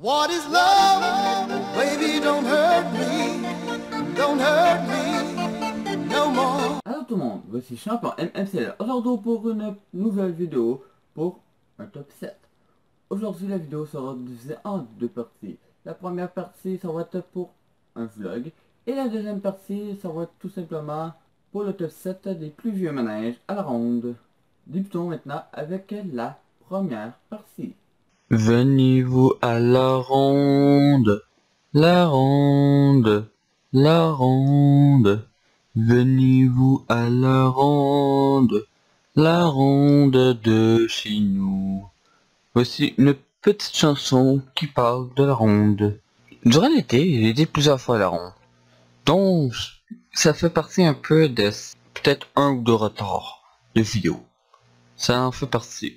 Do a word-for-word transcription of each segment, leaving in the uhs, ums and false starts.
What is love? Baby, don't hurt me. Don't hurt me no more. Allô tout le monde, voici Champion M M C L aujourd'hui pour une nouvelle vidéo pour un top sept. Aujourd'hui la vidéo sera divisée en deux parties. La première partie ça va être pour un vlog et la deuxième partie ça va être tout simplement pour le top sept des plus vieux manèges à la ronde. Débutons maintenant avec la première partie. Venez-vous à la ronde, la ronde, la ronde. Venez-vous à la ronde, la ronde de chez nous. Voici une petite chanson qui parle de la ronde. Durant l'été, j'ai été plusieurs fois à la ronde. Donc, ça fait partie un peu de peut-être un ou deux retards de vidéo. Ça en fait partie.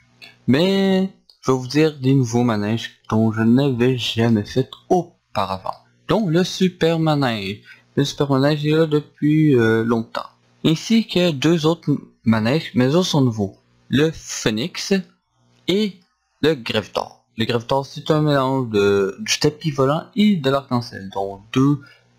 Mais je vais vous dire des nouveaux manèges dont je n'avais jamais fait auparavant. Donc le super manège. Le super manège est là depuis euh, longtemps. Ainsi que deux autres manèges, mais eux sont nouveaux. Le Phoenix et le Gravitar. Le Gravitar c'est un mélange de, du tapis volant et de l'arc-en-ciel. Donc deux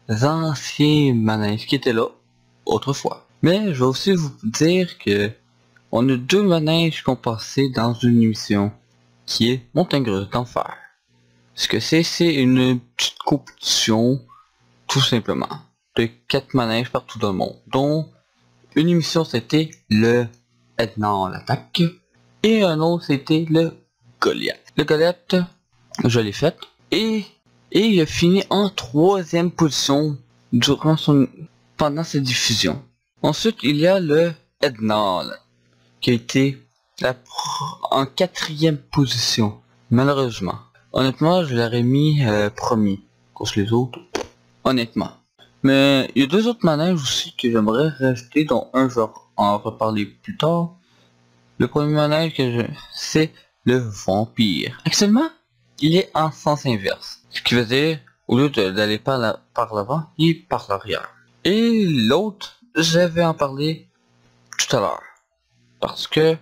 anciens manèges qui étaient là autrefois. Mais je vais aussi vous dire que on a deux manèges qu'on passait dans une émission qui est Montagne Russe d'Enfer. Ce que c'est, c'est une petite compétition, tout simplement, de quatre manèges partout dans le monde. Dont une émission c'était le Edna l'attaque et un autre c'était le Goliath. Le Goliath, je l'ai fait et et il a fini en troisième position durant son pendant sa diffusion. Ensuite il y a le Edna qui a été la en quatrième position, malheureusement. Honnêtement, je l'aurais mis euh, premier, cause les autres, honnêtement. Mais il y a deux autres manèges aussi que j'aimerais rajouter, dont un je vais en reparler plus tard. Le premier manège que je c'est le Vampire. Actuellement, il est en sens inverse, ce qui veut dire au lieu d'aller par la par l'avant, il est par l'arrière. Et l'autre, je vais en parler tout à l'heure. Parce que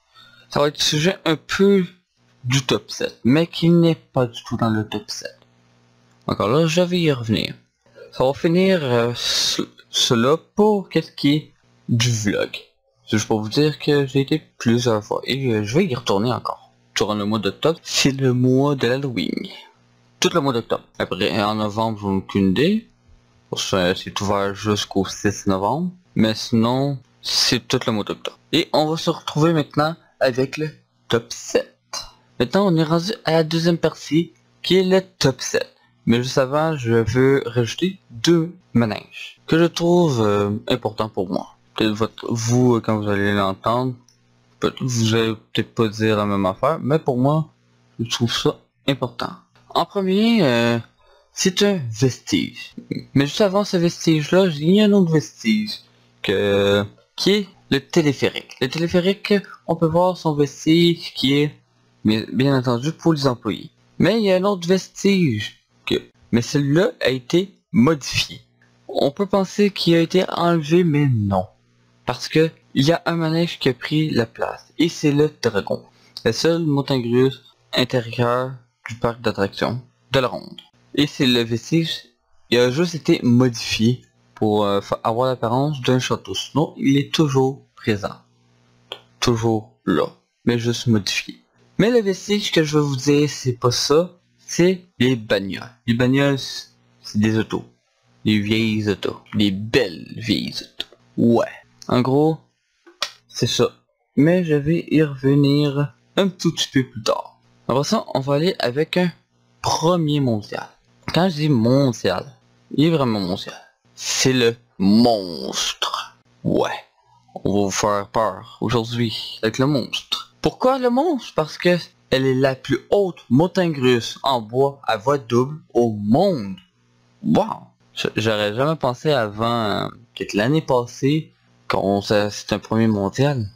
ça va être sujet un peu du top sept, mais qui n'est pas du tout dans le top sept. Encore là, je vais y revenir. Ça va finir euh, ce, cela pour qu'est-ce qui est du vlog. C'est juste pour vous dire que j'ai été plusieurs fois et euh, je vais y retourner encore. Durant le mois d'octobre, c'est le mois de l'Halloween. Tout le mois d'octobre. Après, en novembre, je n'ai aucune idée. C'est ouvert jusqu'au six novembre. Mais sinon, c'est tout le mois d'octobre. Et on va se retrouver maintenant avec le top sept. Maintenant on est rendu à la deuxième partie qui est le top sept. Mais juste avant je veux rajouter deux manèges que je trouve euh, importants pour moi. Peut-être votre, vous quand vous allez l'entendre, vous allez peut-être pas dire la même affaire, mais pour moi je trouve ça important. En premier, euh, c'est un vestige. Mais juste avant ce vestige là, il y a un autre vestige que qui est le téléphérique. Le téléphérique, on peut voir son vestige qui est, bien, bien entendu, pour les employés. Mais il y a un autre vestige, que, mais celui-là a été modifié. On peut penser qu'il a été enlevé, mais non. Parce que il y a un manège qui a pris la place, et c'est le dragon. La seule montagne russe intérieure du parc d'attractions de la ronde. Et c'est le vestige, il a juste été modifié pour euh, avoir l'apparence d'un château. Sinon, il est toujours présent. Toujours là. Mais juste modifié. Mais le vestige que je veux vous dire, c'est pas ça. C'est les bagnoles. Les bagnoles, c'est des autos. Des vieilles autos. Des belles vieilles autos. Ouais. En gros, c'est ça. Mais je vais y revenir un tout petit peu plus tard. Après ça, on va aller avec un premier mondial. Quand je dis mondial, il est vraiment mondial. C'est le monstre. Ouais. On va vous faire peur aujourd'hui avec le monstre. Pourquoi le monstre? Parce que elle est la plus haute montagne russe en bois à voie double au monde. Wow. J'aurais jamais pensé avant euh, que l'année passée qu'on c'est un premier mondial.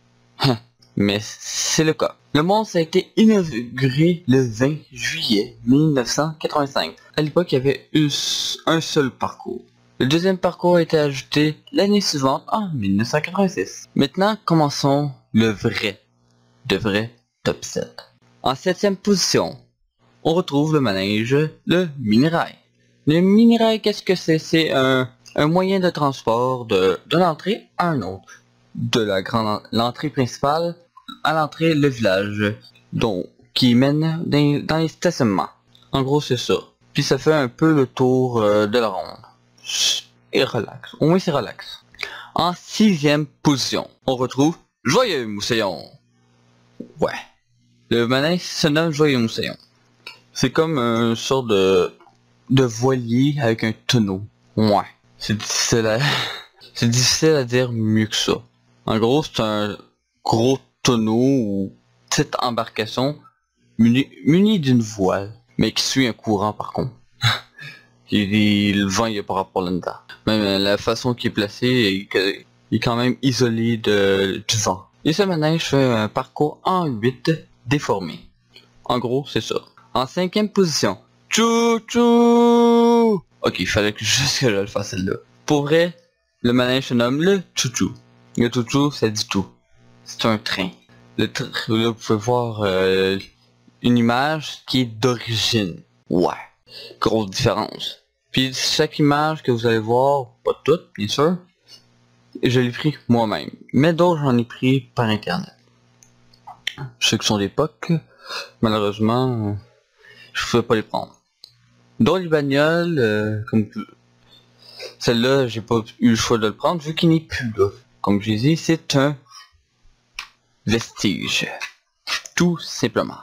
Mais c'est le cas. Le monstre a été inauguré le vingt juillet mille neuf cent quatre-vingt-cinq. À l'époque, il y avait eu un seul parcours. Le deuxième parcours a été ajouté l'année suivante en mille neuf cent quatre-vingt-six. Maintenant, commençons le vrai, de vrai top sept. En septième position, on retrouve le manège, le mini-rail. Le mini-rail, qu'est-ce que c'est? C'est un, un moyen de transport de, de l'entrée à un autre. De la grande l'entrée principale à l'entrée le village, donc qui mène dans, dans les stationnements. En gros, c'est ça. Puis ça fait un peu le tour euh, de la ronde. Et relax. Au moins c'est relax. En sixième position, on retrouve Joyeux Moussaillon. Ouais. Le manège se nomme Joyeux Moussaillon. C'est comme une sorte de, de voilier avec un tonneau. Ouais. C'est difficile à, c'est difficile à dire mieux que ça. En gros, c'est un gros tonneau ou petite embarcation muni, muni d'une voile, mais qui suit un courant par contre. Et le vent il est par rapport là-dedans. Même la façon qu'il est placé est, est quand même isolé de, du vent. Et ce manège fait un parcours en huit déformé. En gros, c'est ça. En cinquième position, Tchou Tchou. Ok, il fallait que juste que je le fasse celle-là. Pour vrai, le manège se nomme le Tchou-Tchou. Le Tchou-Tchou, ça dit tout. C'est un train. Le train, là, vous pouvez voir euh, une image qui est d'origine. Ouais. Grosse différence. Puis chaque image que vous allez voir, pas toutes, bien sûr, je l'ai pris moi-même. Mais d'autres, j'en ai pris par internet. Ceux qui sont d'époque, malheureusement, je pouvais pas les prendre. Dont les bagnoles, euh, comme celle-là, j'ai pas eu le choix de le prendre vu qu'il n'est plus là. Comme je l'ai dit, c'est un vestige. Tout simplement.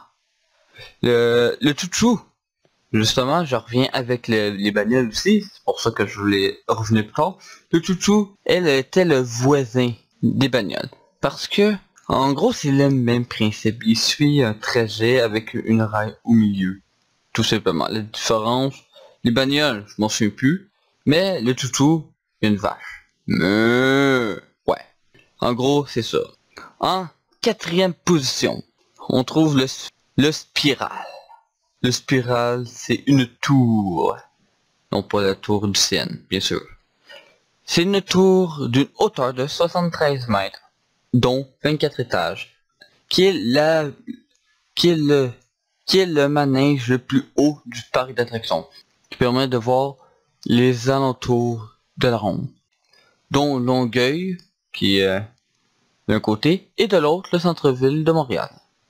Le, le Tchou-Tchou, justement, je reviens avec le, les bagnoles aussi, c'est pour ça que je voulais revenir plus tard. Le Tchou-Tchou, elle était le voisin des bagnoles. Parce que, en gros, c'est le même principe. Il suit un trajet avec une rail au milieu. Tout simplement. La différence, les bagnoles, je m'en souviens plus. Mais le Tchou-Tchou, une vache. Mais, ouais. En gros, c'est ça. En quatrième position, on trouve le, le Spiral. Le Spiral, c'est une tour. Non pas la tour du Seine, bien sûr. C'est une tour d'une hauteur de soixante-treize mètres, dont vingt-quatre étages, qui est la, qui est le, qui est le manège le plus haut du parc d'attractions, qui permet de voir les alentours de la ronde, dont Longueuil, qui est euh, d'un côté, et de l'autre, le centre-ville de Montréal.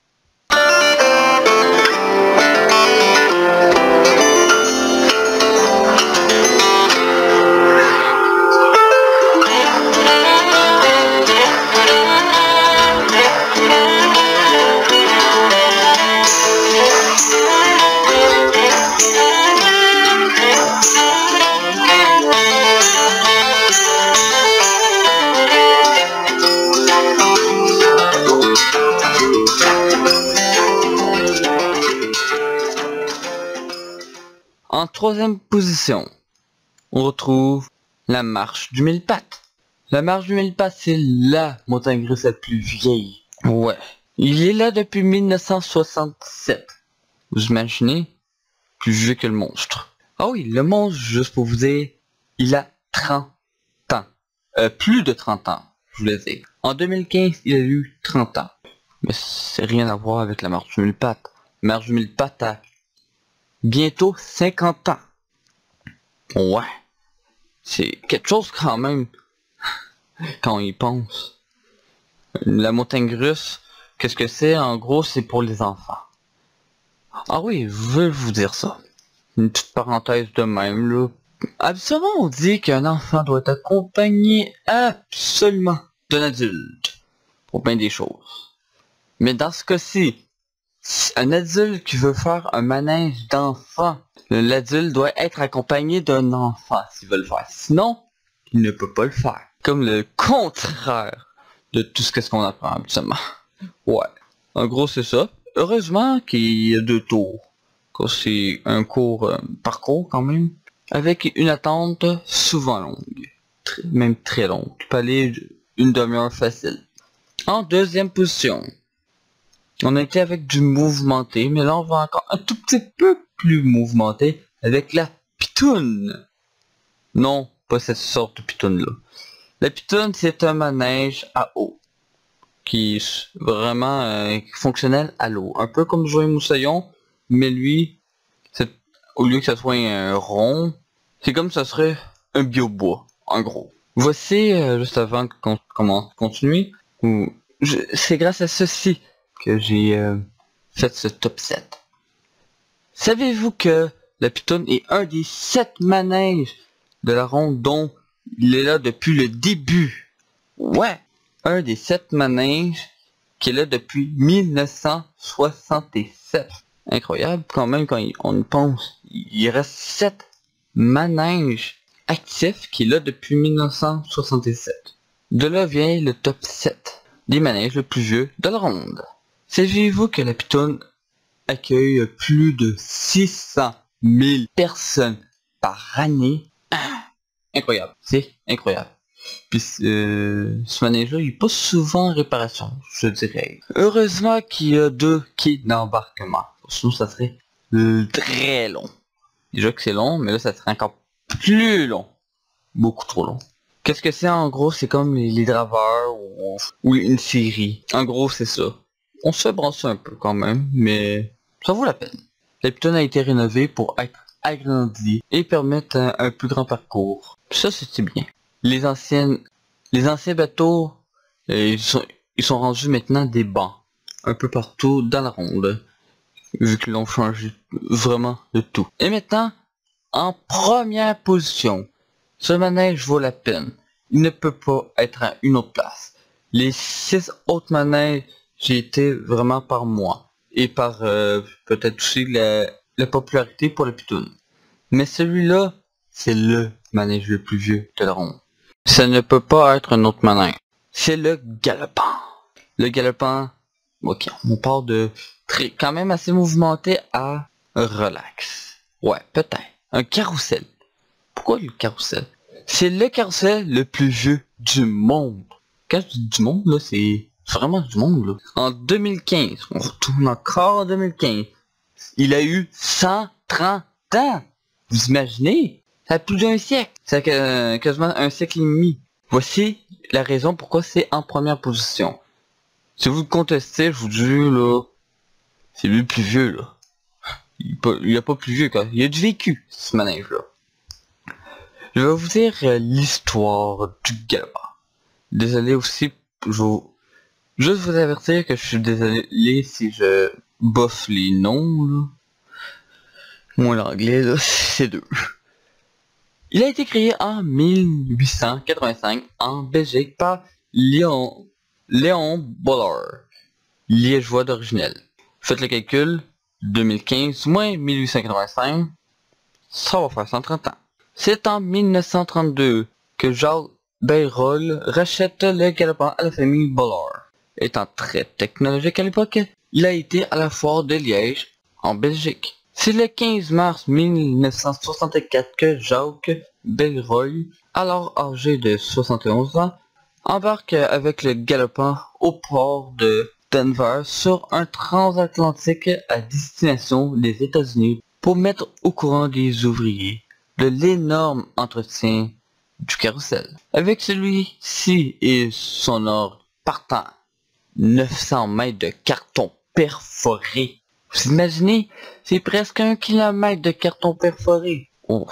En troisième position, on retrouve la marche du mille pattes. La marche du mille pattes, c'est la montagne russe la plus vieille. Ouais. Il est là depuis mille neuf cent soixante-sept. Vous imaginez? Plus vieux que le monstre. Ah oui, le monstre, juste pour vous dire, il a trente ans. Euh, plus de trente ans, je voulais dire. En deux mille quinze, il a eu trente ans. Mais c'est rien à voir avec la marche du mille pattes. La marche du mille pattes a bientôt cinquante ans. Ouais. C'est quelque chose quand même. Quand on y pense. La montagne russe, qu'est-ce que c'est? En gros, c'est pour les enfants. Ah oui, je veux vous dire ça. Une petite parenthèse de même, là. Absolument, on dit qu'un enfant doit être accompagné absolument d'un adulte. Pour bien des choses. Mais dans ce cas-ci, un adulte qui veut faire un manège d'enfant, l'adulte doit être accompagné d'un enfant s'il veut le faire. Sinon, il ne peut pas le faire. Comme le contraire de tout ce qu'est-ce qu'on apprend habituellement. Ouais. En gros, c'est ça. Heureusement qu'il y a deux tours. C'est un court euh, parcours quand même. Avec une attente souvent longue. Très, même très longue. Tu peux aller une demi-heure facile. En deuxième position, on était avec du mouvementé, mais là on va encore un tout petit peu plus mouvementé avec la pitoune. Non, pas cette sorte de pitoune là. La pitoune, c'est un manège à eau qui est vraiment euh, fonctionnel à l'eau, un peu comme Joyeux Moussaillon, mais lui c'est, au lieu que ça soit un rond, c'est comme ça serait un biobois, en gros. Voici, euh, juste avant qu'on commence, continuer, où je, c'est grâce à ceci que j'ai euh, fait ce top sept. Savez-vous que la Python est un des sept manèges de la ronde dont il est là depuis le début? Ouais, un des sept manèges qui est là depuis mille neuf cent soixante-sept. Incroyable quand même quand on y pense. Il reste sept manèges actifs qui est là depuis mille neuf cent soixante-sept. De là vient le top sept des manèges le plus vieux de la ronde. Saviez-vous que la Python accueille plus de six cent mille personnes par année? Ah, incroyable, c'est incroyable. Puis euh, ce manège-là, il est pas souvent en réparation, je dirais. Heureusement qu'il y a deux quais d'embarquement. Sinon, ça serait euh, très long. Déjà que c'est long, mais là, ça serait encore plus long. Beaucoup trop long. Qu'est-ce que c'est en gros? C'est comme les, les draveurs ou, ou une série. En gros, c'est ça. On se fait brasser un peu quand même, mais ça vaut la peine. La Python a été rénovée pour être agrandie et permettre un, un plus grand parcours. Ça, c'était bien. Les anciennes, les anciens bateaux, euh, ils sont, ils sont rendus maintenant des bancs, un peu partout dans la ronde, vu qu'ils l'ont changé vraiment de tout. Et maintenant, en première position, ce manège vaut la peine. Il ne peut pas être à une autre place. Les six autres manèges, j'ai été vraiment par moi et par euh, peut-être aussi la, la popularité pour la Python. Mais celui-là, c'est le manège le plus vieux de la ronde. Ça ne peut pas être un autre manège. C'est le galopin. Le galopin, ok, on part de très, quand même assez mouvementé à relax. Ouais, peut-être. Un carrousel. Pourquoi le carrousel? C'est le carrousel le plus vieux du monde. Quand je dis du monde, là, c'est vraiment du monde, là. En deux mille quinze, on retourne encore en deux mille quinze. Il a eu cent trente ans. Vous imaginez? Ça a plus d'un siècle. Ça a euh, quasiment un siècle et demi. Voici la raison pourquoi c'est en première position. Si vous le contestez, je vous dis là, c'est lui le plus vieux là. Il n'y a pas plus vieux quoi. Il y a du vécu ce manège là. Je vais vous dire euh, l'histoire du galopin. Désolé aussi, je vous... juste vous avertir que je suis désolé si je boffe les noms là. Moi l'anglais là, c'est deux. Il a été créé en mille huit cent quatre-vingt-cinq en Belgique par Léon, Léon Bollard, liégeois d'origine. Faites le calcul, deux mille quinze moins mille huit cent quatre-vingt-cinq, ça va faire cent trente ans. C'est en mille neuf cent trente-deux que Jacques Bayrolles rachète le galopin à la famille Bollard. Étant très technologique à l'époque, il a été à la foire de Liège, en Belgique. C'est le quinze mars mille neuf cent soixante-quatre que Jacques Bayrolles, alors âgé de soixante et onze ans, embarque avec le galopin au port de Denver sur un transatlantique à destination des États-Unis pour mettre au courant des ouvriers de l'énorme entretien du carrousel. Avec celui-ci et son ordre partant neuf cents mètres de carton perforé. Vous imaginez, c'est presque un kilomètre de carton perforé. Oh,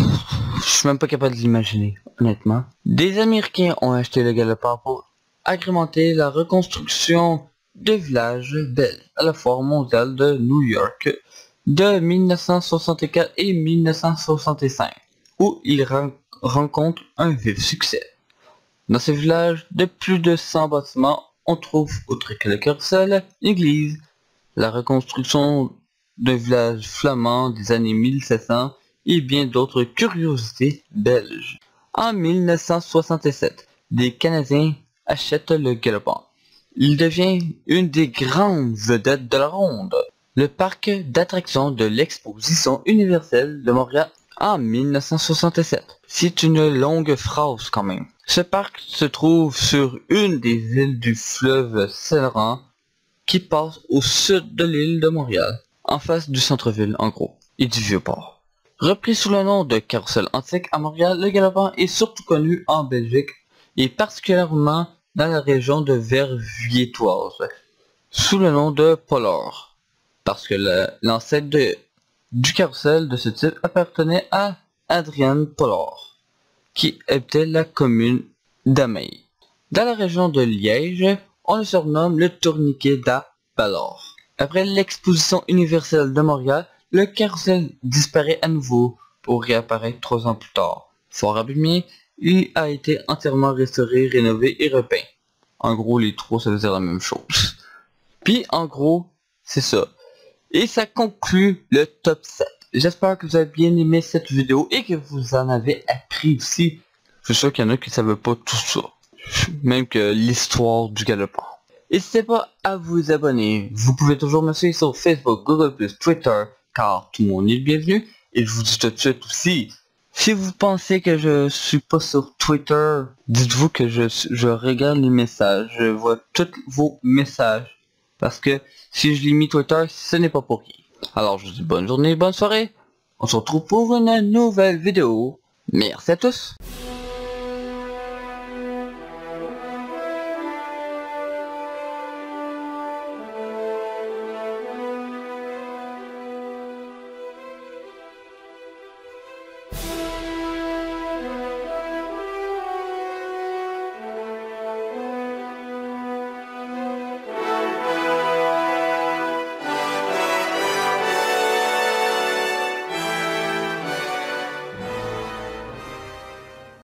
je suis même pas capable de l'imaginer, honnêtement. Des Américains ont acheté le galopin pour agrémenter la reconstruction de villages belges à la foire mondiale de New York de mille neuf cent soixante-quatre et mille neuf cent soixante-cinq, où il ren rencontre un vif succès. Dans ce village de plus de cent bâtiments, on trouve, outre que le carrousel, l'église, la reconstruction d'un village flamand des années mille sept cents et bien d'autres curiosités belges. En mille neuf cent soixante-sept, des Canadiens achètent le galopin. Il devient une des grandes vedettes de la ronde. Le parc d'attractions de l'exposition universelle de Montréal en mille neuf cent soixante-sept. C'est une longue phrase quand même. Ce parc se trouve sur une des îles du fleuve Saint-Laurent qui passe au sud de l'île de Montréal, en face du centre-ville en gros, et du Vieux-Port. Repris sous le nom de carrousel antique à Montréal, le galopin est surtout connu en Belgique et particulièrement dans la région de Verviétoise, sous le nom de Pollard, parce que l'ancêtre de du carrousel de ce type appartenait à Adrian Pollard, qui habitait la commune d'Amay. Dans la région de Liège, on le surnomme le tourniquet d'A. Pollard. Après l'exposition universelle de Montréal, le carrousel disparaît à nouveau pour réapparaître trois ans plus tard. Fort abîmé, il a été entièrement restauré, rénové et repeint. En gros, les trois, ça veut dire la même chose. Puis, en gros, c'est ça. Et ça conclut le top sept. J'espère que vous avez bien aimé cette vidéo et que vous en avez appris aussi. Je suis sûr qu'il y en a qui ne savaient pas tout ça. Même que l'histoire du galopin. N'hésitez pas à vous abonner. Vous pouvez toujours me suivre sur Facebook, Google plus, Twitter, car tout le monde est le bienvenu. Et je vous dis tout de suite aussi, si vous pensez que je suis pas sur Twitter, dites-vous que je, je regarde les messages, je vois tous vos messages. Parce que si je l'ai mis Twitter, ce n'est pas pour rien. Alors je vous dis bonne journée, bonne soirée. On se retrouve pour une nouvelle vidéo. Merci à tous.